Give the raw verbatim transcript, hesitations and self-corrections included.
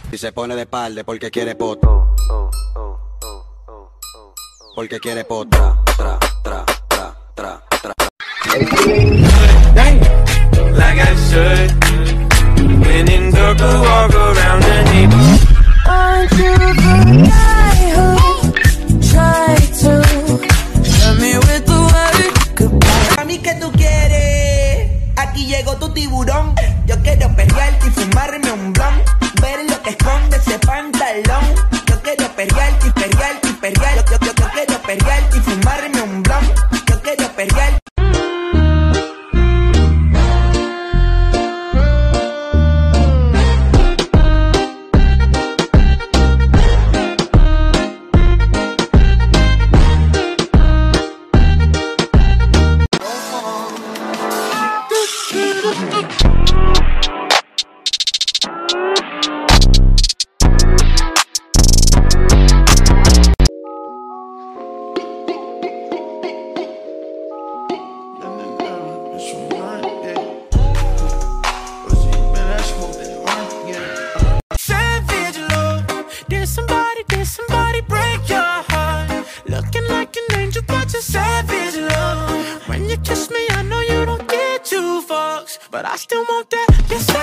Y se pone de espalda porque quiere poto. Porque quiere poto. Tra, tra, tra, tra, tra, tra. Like I should. When in circle, walk around the neighborhood. Aren't you the guy who tried to hurt me with the word goodbye? A mí que tú quieres, aquí llegó tu tiburón. Yo quiero perrear y fumarme un blon. Ver lo que esconde ese pantalón. Yo quiero perrear y perrear y perrear. Yo, yo, yo, yo quiero perrear y fumarme un blon. Yo quiero perrear. But I still want that. Yes,